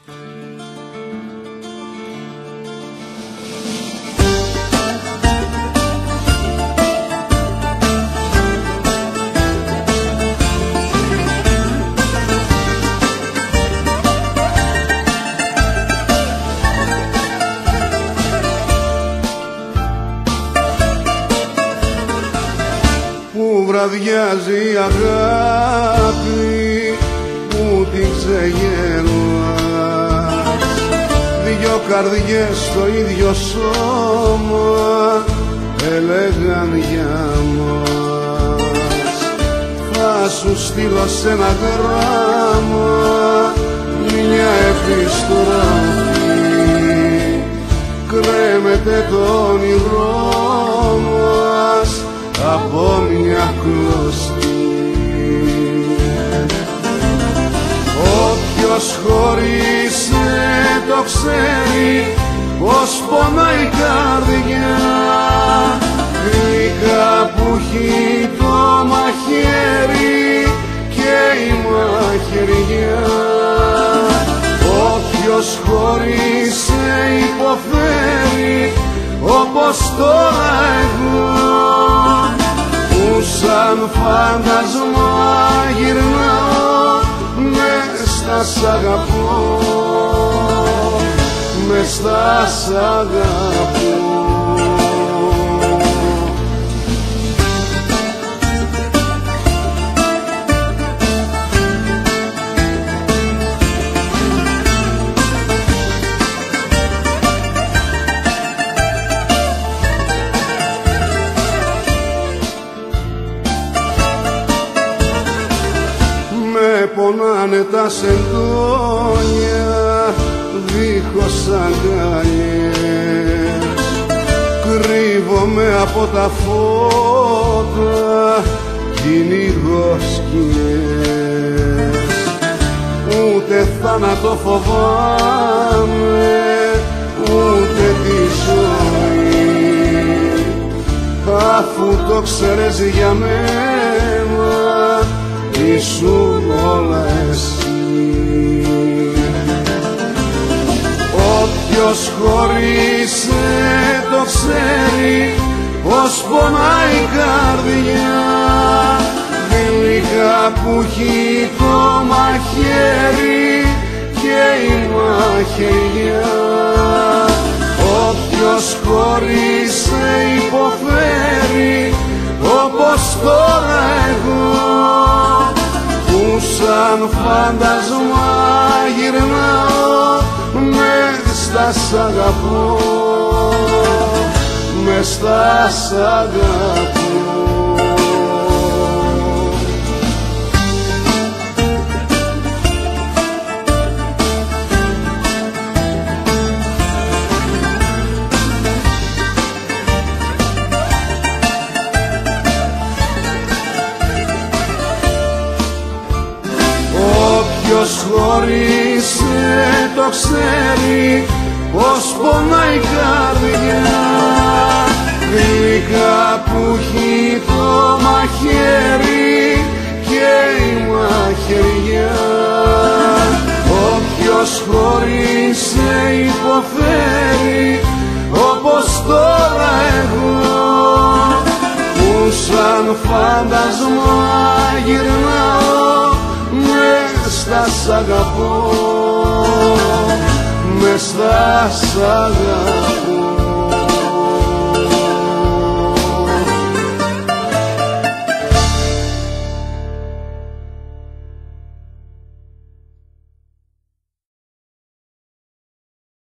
Που βραδιάζει η αγάπη που την ξεγελάς, δυο καρδιές στο ίδιο σώμα έλεγαν για μας. Θα σου στείλω σ' ένα γράμμα μια επιστροφή, κρέμεται το όνειρό μας από μια κλωστή. Όποιος χωρίσε το ξέρει πως πονάει η καρδιά, γλυκά που έχει το μαχαίρι και η μαχαιριά. Όποιος χωρίσε υποφέρει όπως τώρα εγώ, που σαν φάντασμα γυρνάω μες στα σ' αγαπώ, μες στα σ' αγαπώ. Με πονάνε τα σεντόνια δίχως αγκαλιές, κρύβομαι από τα φώτα, κυνηγώ σκιές. Ούτε θάνατο φοβάμαι, ούτε τη ζωή, αφού το ξέρεις για μένα ήσουν όλα εσύ. Όποιος χωρίσε το ξέρει πως πονάει η καρδιά, γλυκά που έχει το μαχαίρι και η μαχαιριά. Όποιος χωρίσε υποφέρει όπως τώρα εγώ, που σαν φάντασμα γυρνάω μες στα σ' αγαπώ, μες στα σ' αγαπώ. Όποιος χωρίσε το ξέρει πως πονάει η καρδιά, γλυκά που έχει το μαχαίρι και η μαχαιριά. Όποιος χωρίσε υποφέρει όπως τώρα εγώ, που σαν φάντασμα γυρνάω μες στα σ' αγαπώ, μες στα σ' αγαπώ.